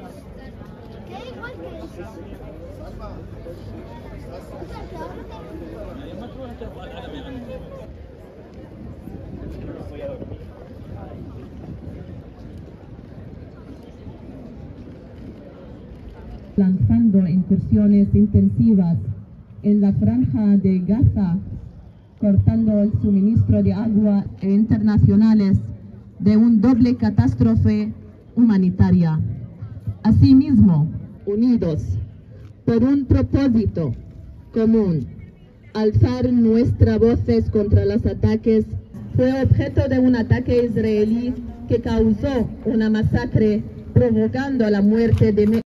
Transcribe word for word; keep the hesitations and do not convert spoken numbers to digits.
Lanzando incursiones intensivas en la franja de Gaza, cortando el suministro de agua e internacionales de un doble catástrofe humanitaria. Asimismo, unidos por un propósito común, alzar nuestras voces contra los ataques, fue objeto de un ataque israelí que causó una masacre, provocando la muerte de